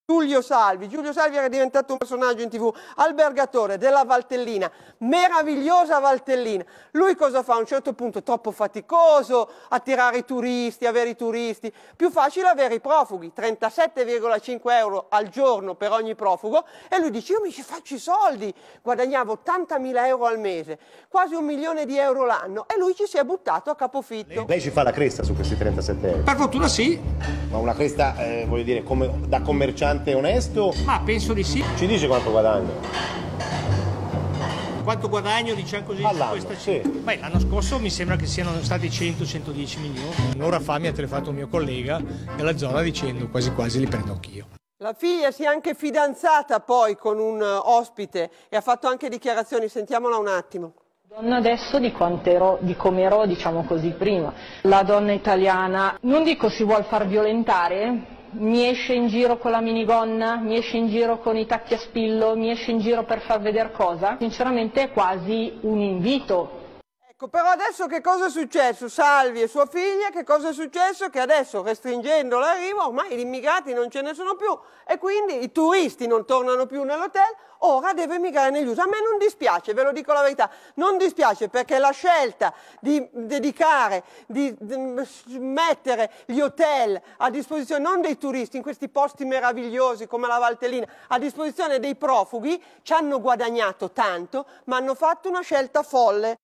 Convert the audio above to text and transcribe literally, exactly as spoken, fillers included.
Giulio Salvi. Giulio Salvi era diventato un personaggio in tv, albergatore della Valtellina, meravigliosa Valtellina. Lui cosa fa? A un certo punto troppo faticoso attirare i turisti, avere i turisti, più facile avere i profughi, trentasette virgola cinque euro al giorno per ogni profugo, e lui dice: io mi ci faccio i soldi, guadagnavo ottantamila euro al mese, quasi un milione di euro l'anno, e lui ci si è buttato a capofitto. Lei, lei ci fa la cresta su questi trentasette euro? Per fortuna sì. Ma una cresta, eh, voglio dire, come, da commerciante onesto? Ma penso di sì. Ci dice quanto guadagno? Quanto guadagno, diciamo così, all'anno? Questa Sì. Beh, l'anno scorso mi sembra che siano stati cento centodieci milioni. Un'ora fa mi ha telefonato un mio collega della zona dicendo quasi quasi li prendo anch'io. La figlia si è anche fidanzata poi con un ospite e ha fatto anche dichiarazioni, sentiamola un attimo. Donna adesso di quant'ero, di come ero, diciamo così, prima. La donna italiana, non dico si vuol far violentare, mi esce in giro con la minigonna, mi esce in giro con i tacchi a spillo, mi esce in giro per far vedere cosa. Sinceramente è quasi un invito. Ecco, però adesso che cosa è successo? Salvi e sua figlia, che cosa è successo? Che adesso, restringendo l'arrivo, ormai gli immigrati non ce ne sono più e quindi i turisti non tornano più nell'hotel, ora deve emigrare negli U S A. A me non dispiace, ve lo dico la verità, non dispiace, perché la scelta di dedicare, di, di mettere gli hotel a disposizione non dei turisti, in questi posti meravigliosi come la Valtellina, a disposizione dei profughi, ci hanno guadagnato tanto, ma hanno fatto una scelta folle.